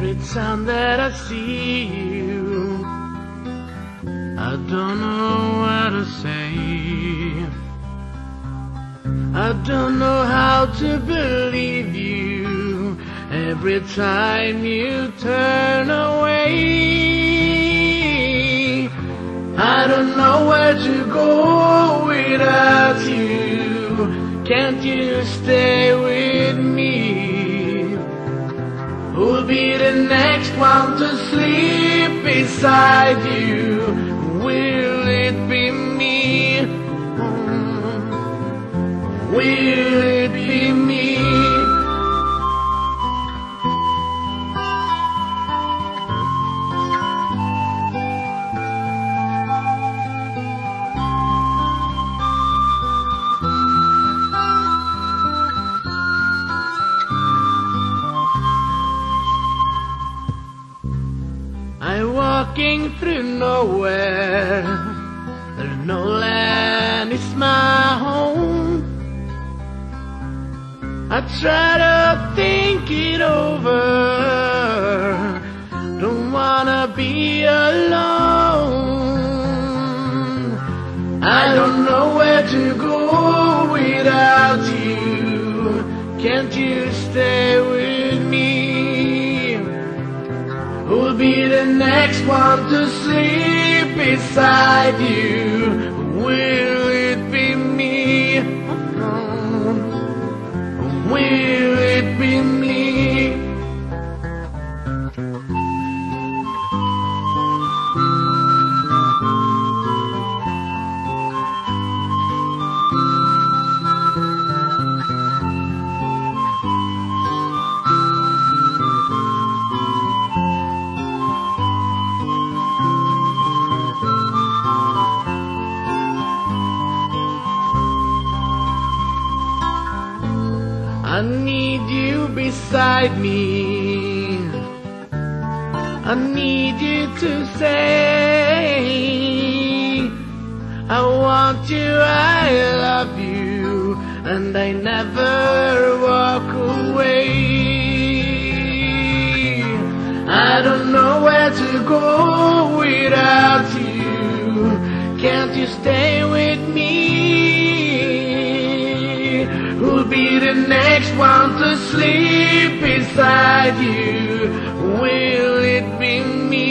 Every time that I see you, I don't know what to say. I don't know how to believe you every time you turn away. I don't know where to go without you. Can't you stay with me? Who'll be the next one to sleep beside you? Will it be me? Will it be me? I'm walking through nowhere. There's no land, it's my home. I try to think it over. Don't wanna be alone. I don't know where to go without you. Can't you stay with me? Who'll be the next one to sleep beside you? Will it be me? Will it be me? I need you beside me. I need you to say I want you, I love you, and I never walk away. I don't know where to go without you. Can't you stay with me? Who'll be the next one to sleep beside you? Will it be me?